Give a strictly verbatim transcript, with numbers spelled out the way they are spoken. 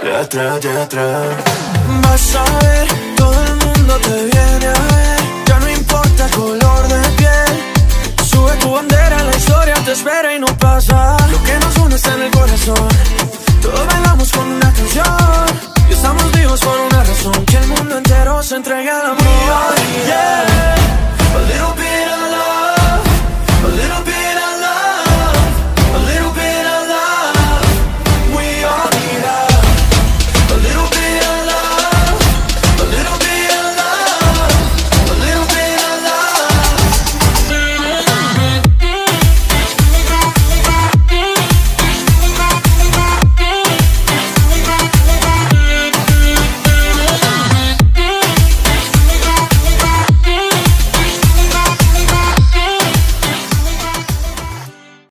de atrás, de atrás. Vas a ver, todo el mundo te viene a ver. Ya no importa el color de piel. Sube tu bandera, la historia te espera y no pasa. Lo que nos une está en el corazón. Todos bailamos con una